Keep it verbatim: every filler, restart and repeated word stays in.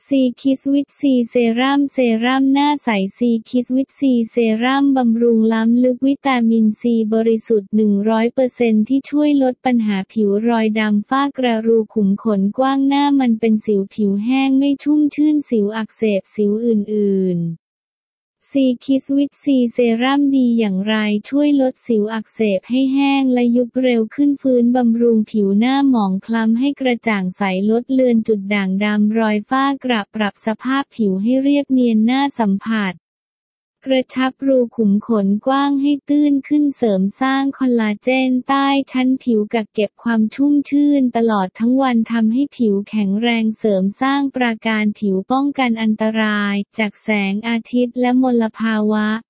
ซีคิสวิตซีเซรั่มเซรั่มหน้าใสซีคิสวิตซีเซรั่มบำรุงล้ำลึกวิตามินซีบริสุทธิ์ หนึ่งร้อยเปอร์เซ็นต์ ที่ช่วยลดปัญหาผิวรอยดำฝ้ากระรูขุมขนกว้างหน้ามันเป็นสิวผิวแห้งไม่ชุ่มชื่นสิวอักเสบสิวอื่นๆซีคิสวิตซีเซรั่มดีอย่างไรช่วยลดสิวอักเสบให้แห้งและยุบเร็วขึ้นฟื้นบำรุงผิวหน้าหมองคล้ำให้กระจ่างใสลดเลือนจุดด่างดำรอยฝ้ากระปรับสภาพผิวให้เรียบเนียนน่าสัมผัสกระชับรูขุมขนกว้างให้ตื้นขึ้นเสริมสร้างคอลลาเจนใต้ชั้นผิวกักเก็บความชุ่มชื่นตลอดทั้งวันทำให้ผิวแข็งแรงเสริมสร้างปราการผิวป้องกันอันตรายจากแสงอาทิตย์และมลภาวะ